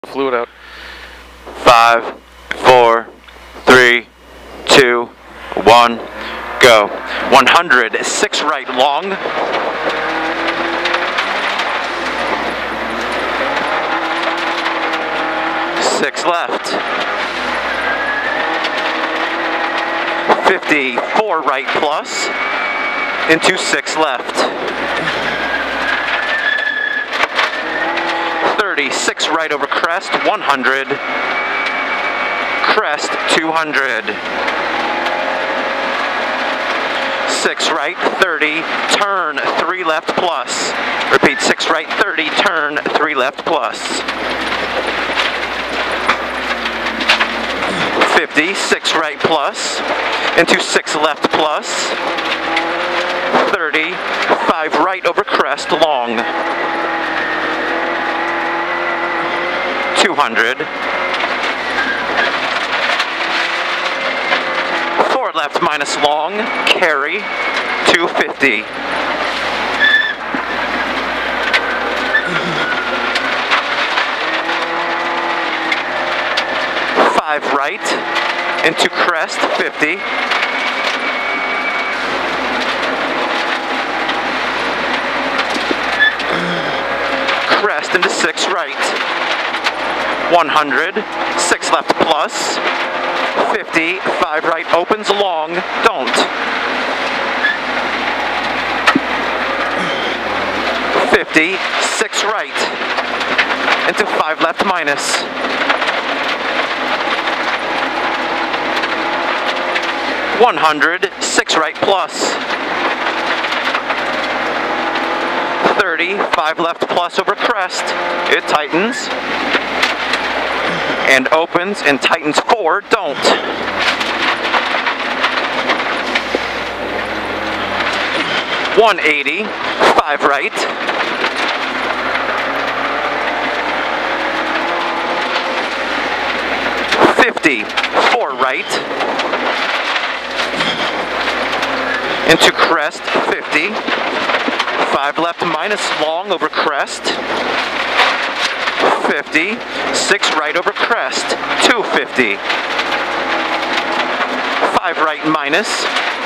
Fluid out. 5, 4, 3, 2, 1, go. 100, 6 right long. Six left. 50, 4 right plus into 6 left. 30, 6 right over crest, 100. Crest, 200. 6 right, 30, turn, 3 left plus. Repeat, 6 right, 30, turn, 3 left plus. 50, 6 right plus, into 6 left plus. 30, 5 right over crest, long. 200. 4 left minus long, carry, 250. 5 right, into crest, 50. 'Into 6 right. 100, 6 left plus. 50, 5 right opens long, don't. 50, 6 right, into 5 left minus. 100, 6 right plus. 30, 5 left plus over crest. It tightens and opens and tightens 4, don't. 180, 5 right. 50, 4 right. Into crest, 50. 5 left minus long over crest. 50. 6 right over crest. 250. 5 right minus.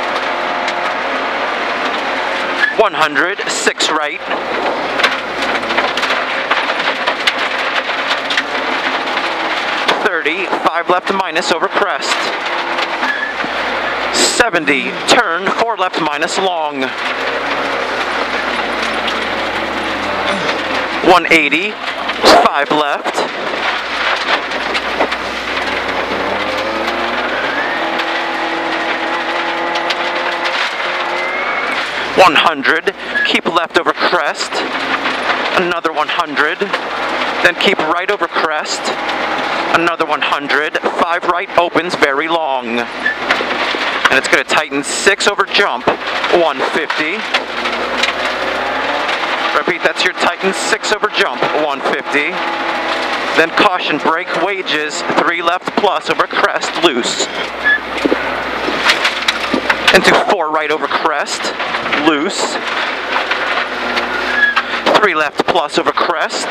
100. 6 right. 30. 5 left minus over crest. 70. Turn. 4 left minus long. 180, 5 left. 100, keep left over crest. Another 100. Then keep right over crest. Another 100. 5 right opens very long. And it's going to tighten 6 over jump. 150. Repeat, that's your tighten 6 over jump, 150. Then caution, brake, wages, 3 left plus over crest, loose. Into 4 right over crest, loose. 3 left plus over crest.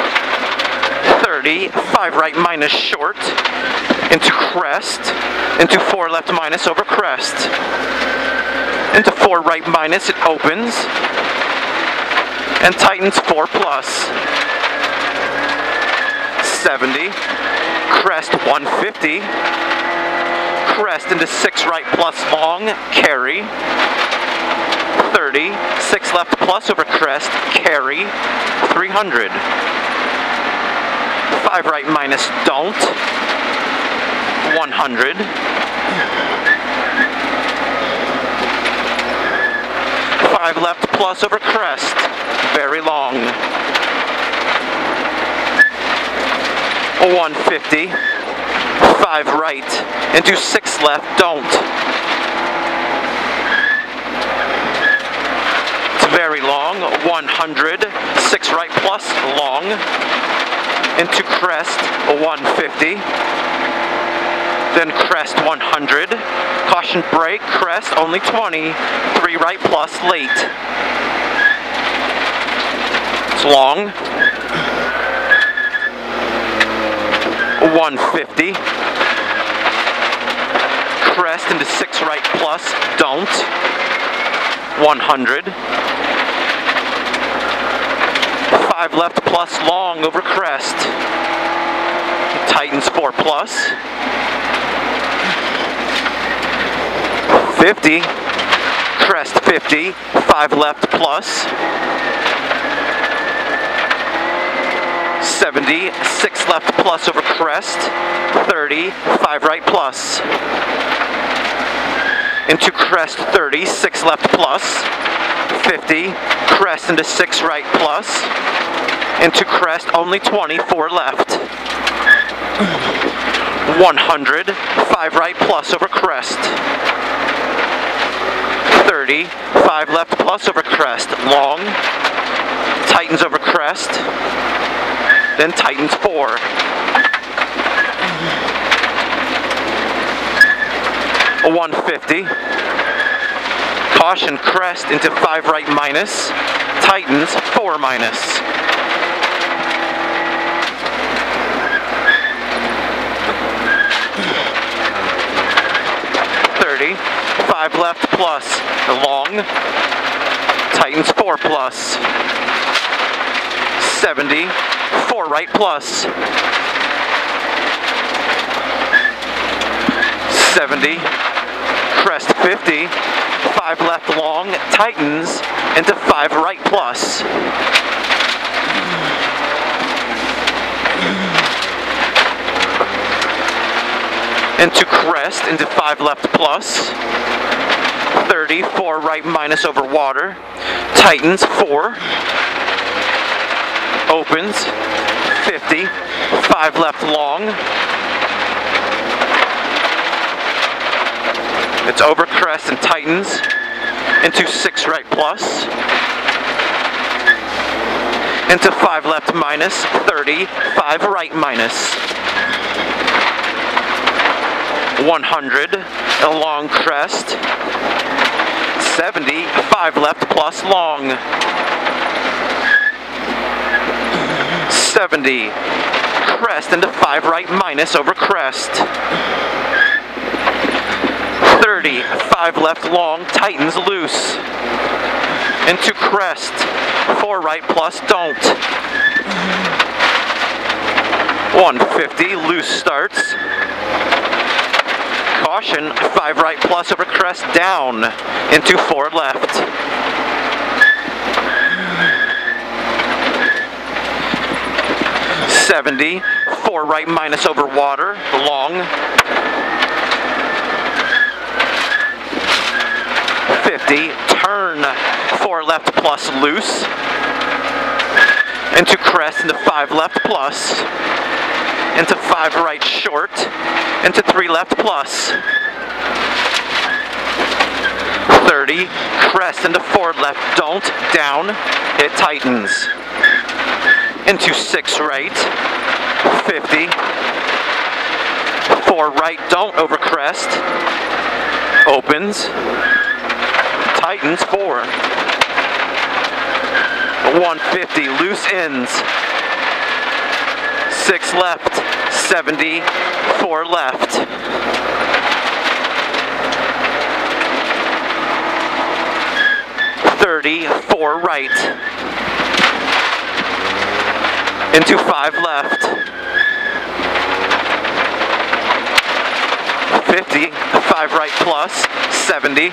30, 5 right minus short. Into crest. Into 4 left minus over crest. Into 4 right minus, it opens. And tightens 4 plus. 70. Crest 150. Crest into 6 right plus long, carry. 30. 6 left plus over crest, carry. 300. 5 right minus, don't. 100. 5 left plus over crest. Very long. 150. 5 right. Into 6 left. Don't. It's very long. 100. 6 right plus long. Into crest. 150. Then crest 100. Caution brake. Crest only 20. 3 right plus late. It's long. 150. Crest into 6 right plus, don't. 100. 5 left plus long over crest. Tightens 4 plus. 50. Crest 50. 5 left plus. 70. 6 left plus over crest. 30. 5 right plus. Into crest 30. 6 left plus. 50. Crest into 6 right plus. Into crest only 20. 4 left. 100. 5 right plus over crest. 30. 5 left plus over crest. Long. Tightens over crest. Then tightens 4. 150. Caution crest into 5 right minus. Tightens 4 minus. 30. 5 left plus. Long. Tightens 4 plus. 70. 4 right plus. 70. Crest 50. 5 left long. Tightens into 5 right plus. 5 left plus. 30. 4 right minus over water. Tightens 4. Opens 50, 5 left long. It's over crest and tightens into 6 right plus. Into 5 left minus, 30, 5 right minus. 100, a long crest. 70, 5 left plus long. 70, crest into 5 right minus over crest. 30, 5 left long, tightens loose. Into crest, 4 right plus don't. 150, loose starts. Caution, 5 right plus over crest down. Into 4 left. 70, 4 right minus over water, long. 50, turn 4 left plus loose. Into crest, into 5 left plus. Into 5 right short. Into 3 left plus. 30, crest into 4 left, don't, down, it tightens. Into 6 right, 50, 4 right, don't over crest, opens, tightens 4. 150, loose ends, 6 left, 70, 4 left. 30, 4 right. Into 5 left. 50, 5 right plus, 70.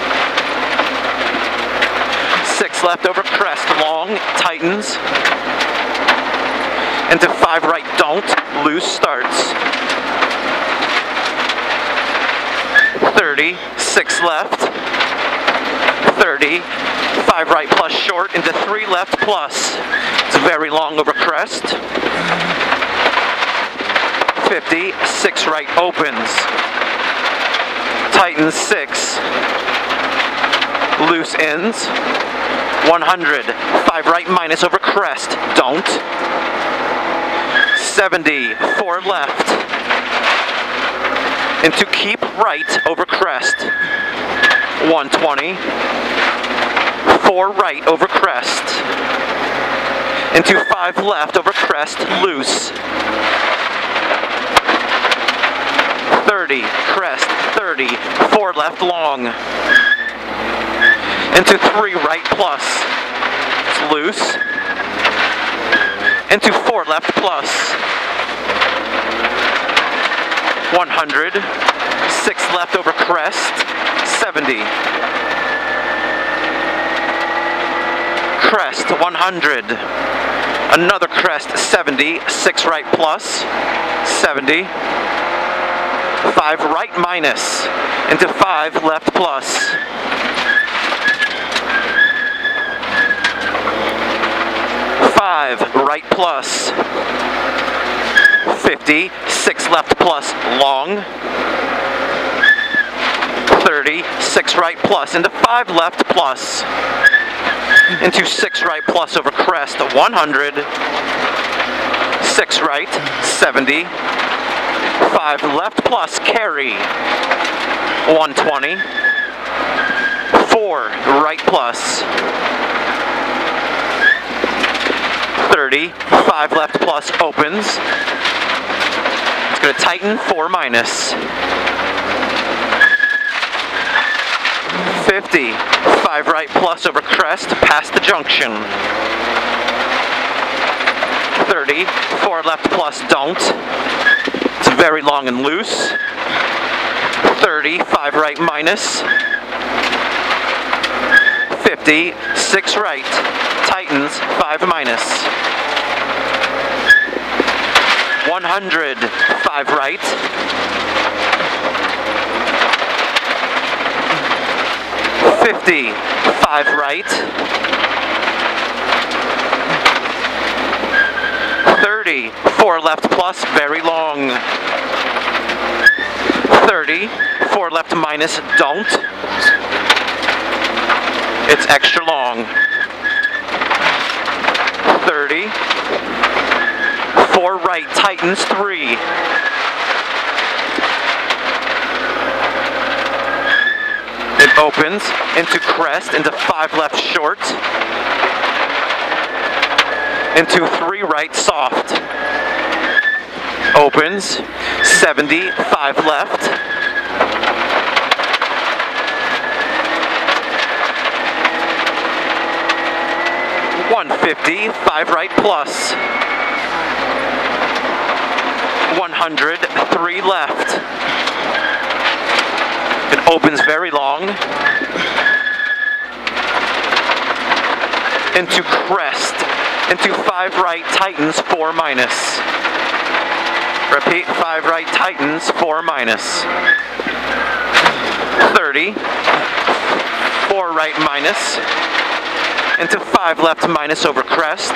6 left over crest, long, tightens. Into 5 right, don't, loose starts. 30, 6 left. 30, 5 right plus short, into 3 left plus. It's very long over crest. 50, 6 right opens. Tightens 6. Loose ends. 100, 5 right minus over crest, don't. 70, 4 left. Into keep right over crest. 120, 4 right over crest. Into 5 left over crest, loose. 30, crest, 30, 4 left long, into 3 right plus, it's loose, into 4 left plus, 100, 6 left over crest, 70, crest, 100, another crest, 70, 6 right plus, 70, 5 right minus, into 5 left plus, 5 right plus, 50, 6 left plus long, 30, 6 right plus, into 5 left plus, into 6 right plus over crest, 100, 6 right, 70, 5 left plus carry, 120, 4 right plus, 30, 5 left plus opens, it's going to tighten, 4 minus, 50, 5 right plus over crest, past the junction, 30, 4 left plus don't, it's very long and loose, 30, 5 right minus, 50, 6 right, tightens, 5 minus, 100, 5 right, 50, 5 right, 30, 4 left plus, very long, 30, 4 left minus, don't, it's extra long, 30, 4 right, tightens, 3, it opens into crest, into 5 left short, into 3 right soft, opens, 70, 5 left, 150, 5 right plus, 100, 3 left, it opens very long, into crest, into 5 right, tightens, 4 minus, repeat, 5 right, tightens, 4 minus, 30, 4 right minus, into 5 left minus over crest,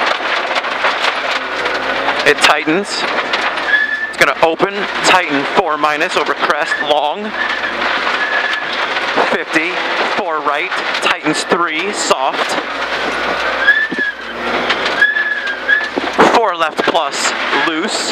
it tightens, it's going to open, tighten, 4 minus over crest, long, 50, 4 right, tightens, 3, soft, 4 left plus, loose,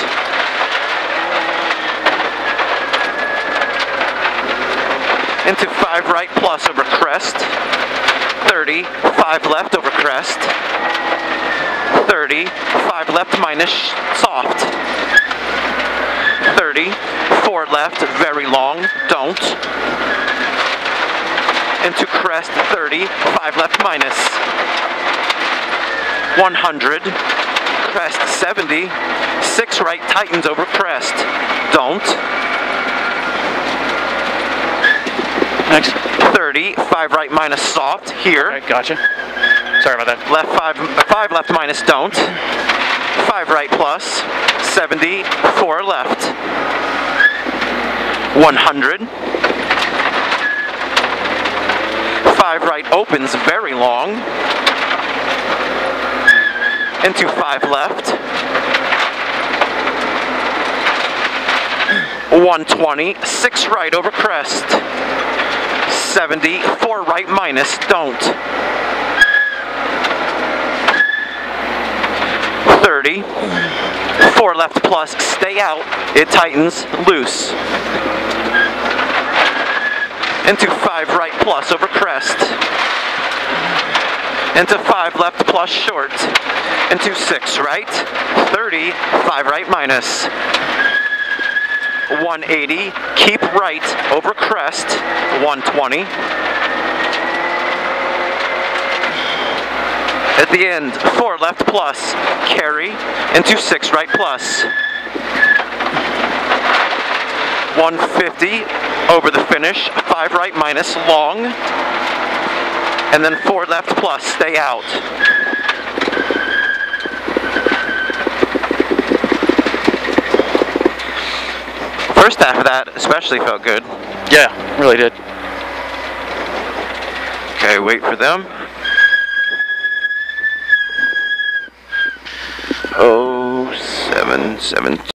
into 5 right plus over crest, 30, 5 left over crest, 30, 5 left minus, soft, 30, 4 left, very long, don't, into crest, 30, 5 left minus, 100, crest, 70, 6 right, tightens over crest, don't, next, 30, 5 right minus soft, here, alright, gotcha, sorry about that, left 5 left minus don't, 5 right plus, 70, 4 left, 100, 5 right opens very long, into 5 left, 120, 6 right over crest, 70, 4 right minus, don't, 30, 4 left plus, stay out, it tightens, loose, into 5 right plus over crest, into 5 left plus short, into 6 right, 30, 5 right minus, 180, keep right over crest, 120. At the end, 4 left plus, carry into 6 right plus. 150 over the finish, 5 right minus long, and then 4 left plus, stay out. First half of that especially felt good. Yeah, really did. Okay, wait for them. Oh, 7, 7.